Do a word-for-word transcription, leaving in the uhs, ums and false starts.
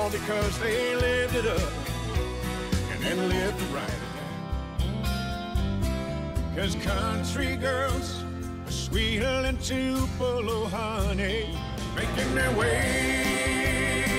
all because they lived it up and then lived it right. Cause country girls are sweeter than Tupelo honey, making their way